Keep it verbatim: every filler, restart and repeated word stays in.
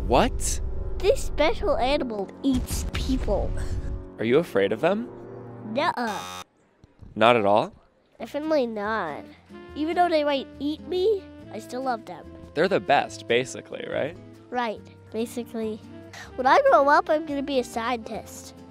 What? This special animal eats people. Are you afraid of them? Nuh-uh. Not at all? Definitely not. Even though they might eat me, I still love them. They're the best, basically, right? Right, basically. When I grow up, I'm going to be a scientist.